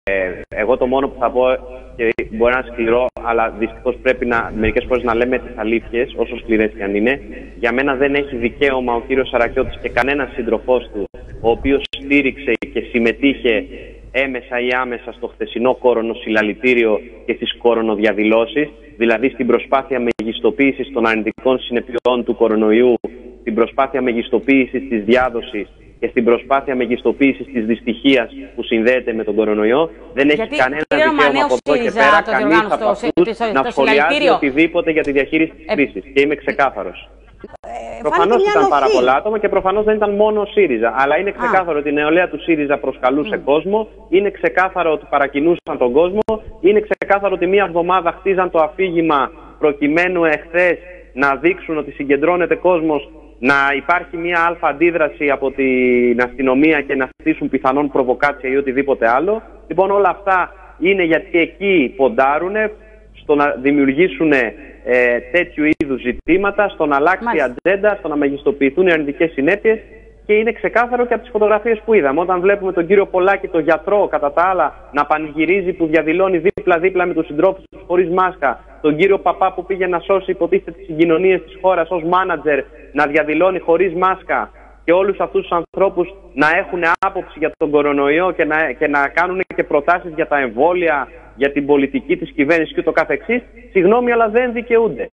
Εγώ το μόνο που θα πω, και μπορεί να είναι σκληρό, αλλά δυστυχώς πρέπει μερικές φορές να λέμε τις αλήθειες, όσο σκληρές και αν είναι. Για μένα δεν έχει δικαίωμα ο κύριος Σαρακιώτης και κανένας σύντροφός του, ο οποίος στήριξε και συμμετείχε έμεσα ή άμεσα στο χθεσινό κορονοσυλλαλητήριο και στις κορονοδιαδηλώσεις, δηλαδή στην προσπάθεια μεγιστοποίησης των αρνητικών συνεπειών του κορονοϊού, στην προσπάθεια μεγιστοποίησης της διάδοσης και στην προσπάθεια μεγιστοποίησης της δυστυχίας που συνδέεται με τον κορονοϊό. Δεν έχει κανένα δικαίωμα από εδώ και πέρα κανείς από αυτούς να σχολιάζει οτιδήποτε για τη διαχείριση της κρίσης. Και είμαι ξεκάθαρος. Προφανώς ήταν πάρα πολλά άτομα και προφανώς δεν ήταν μόνο ο ΣΥΡΙΖΑ. Αλλά είναι ξεκάθαρο ότι η νεολαία του ΣΥΡΙΖΑ προσκαλούσε κόσμο. Είναι ξεκάθαρο ότι παρακινούσαν τον κόσμο. Είναι ξεκάθαρο ότι μία εβδομάδα χτίζαν το αφήγημα προκειμένου εχθές να δείξουν ότι συγκεντρώνεται κόσμος, να υπάρχει μία αλφα αντίδραση από την αστυνομία και να στήσουν πιθανόν προβοκάτσια ή οτιδήποτε άλλο. Λοιπόν, όλα αυτά είναι γιατί εκεί ποντάρουνε στο να δημιουργήσουν τέτοιου είδους ζητήματα, στο να αλλάξει η ατζέντα, στο να μεγιστοποιηθούν οι αρνητικές συνέπειες. Και είναι ξεκάθαρο και από τις φωτογραφίες που είδαμε. Όταν βλέπουμε τον κύριο Πολάκη, τον γιατρό, κατά τα άλλα, να πανηγυρίζει, που διαδηλώνει δίπλα-δίπλα με τους συντρόφους του χωρίς μάσκα, τον κύριο Παπά που πήγε να σώσει υποτίθεται τις συγκοινωνίες της χώρας ως μάνατζερ, να διαδηλώνει χωρίς μάσκα, και όλους αυτούς τους ανθρώπους να έχουν άποψη για τον κορονοϊό και να κάνουν και προτάσεις για τα εμβόλια, για την πολιτική της κυβέρνησης και το καθεξής, συγγνώμη, αλλά δεν δικαιούνται.